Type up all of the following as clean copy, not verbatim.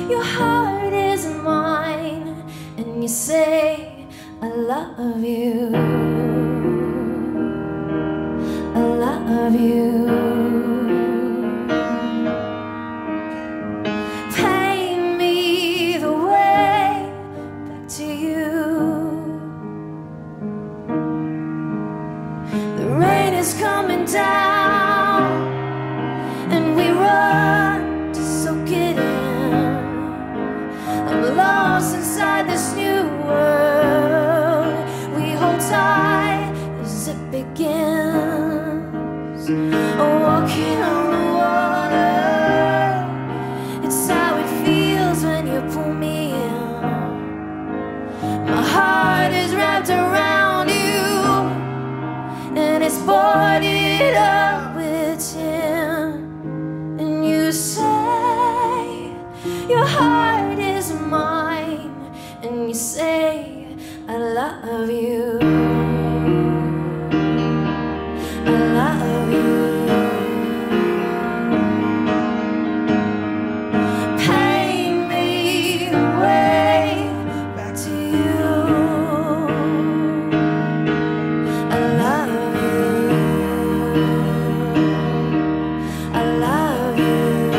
your heart is mine, and you say I love you, I love you. Paint me the way back to you. The rain is coming down, and we run to soak it in. I'm lost inside this new world. We hold tight as it begins. Walking on the water, it's how it feels when you pull me in. My heart is wrapped around you, and it's boarded up with tin. And you say your heart is mine, and you say I love you, I love you. Paint me the way back to you. I love you, I love you.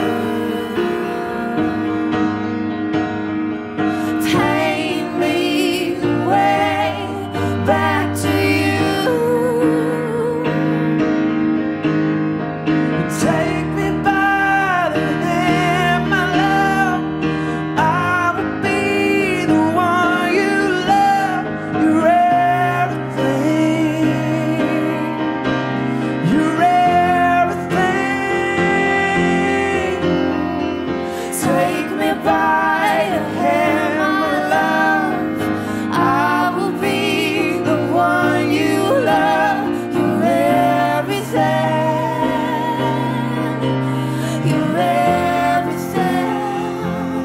Paint me the way back to you. Take me by the hand, my love. I will be the one you love. You're everything. You're everything. Take me by your hand, my love. I will be the one you love. You're everything. You're everything.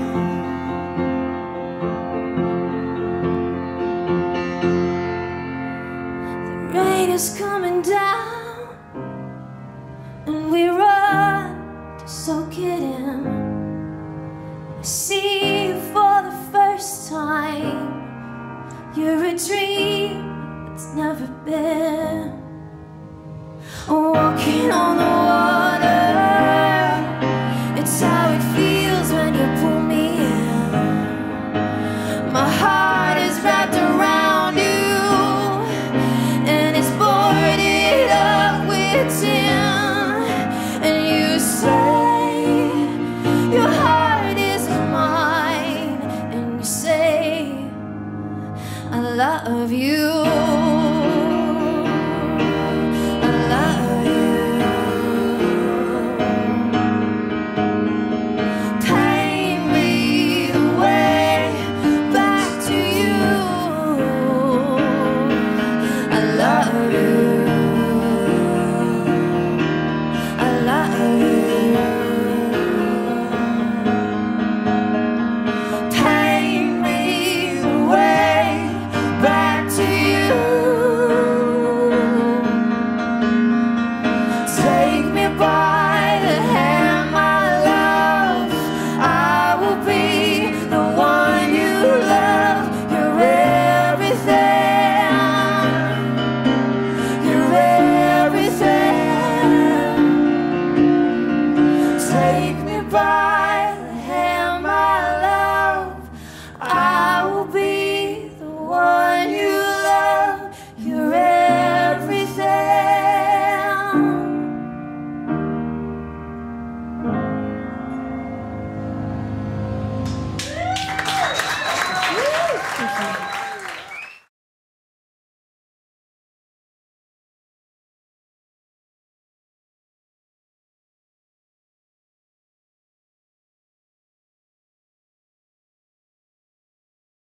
The rain is coming down, and we run to soak it in. I see you for the first time. You're a dream that's never been. Walking on the water, it's how it feels when you pull me in. My heart is wrapped around you, and it's boarded up with tin. And you say your heart is mine, and you say I love you.